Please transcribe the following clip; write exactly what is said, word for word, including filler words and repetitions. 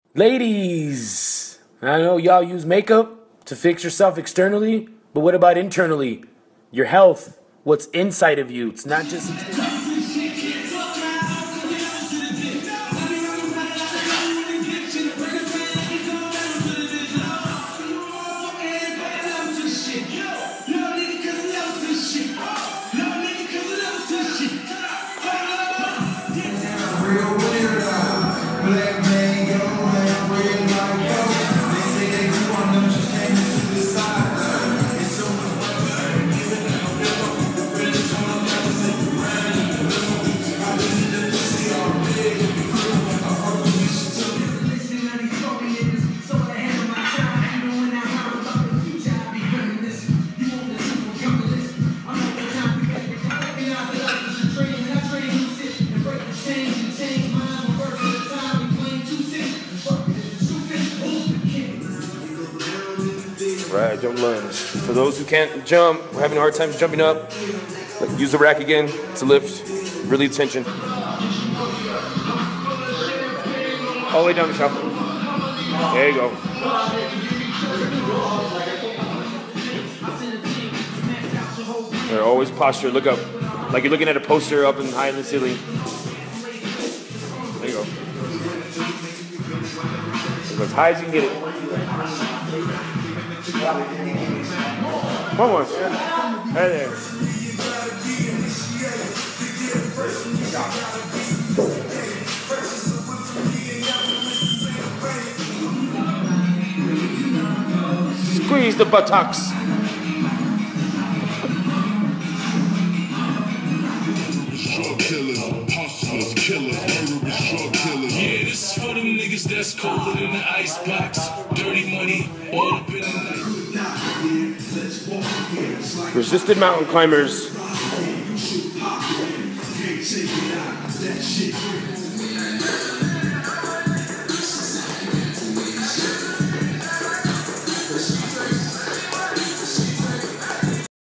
Ladies, I know y'all use makeup to fix yourself externally, but what about internally? Your health, what's inside of you. It's not just external. Right, jump lunge. For those who can't jump, we're having a hard time jumping up, use the rack again to lift, relieve tension. All the way down the shelf. There you go. There, always posture, look up. Like you're looking at a poster up and high in the ceiling. There you go. Go as high as you can get it. One more. Right there. Squeeze the buttocks. Short killers, hustlers, killers, murderers, short killers. Yeah, this is for them niggas that's colder than the icebox. Dirty money, all up in the night. Resisted mountain climbers.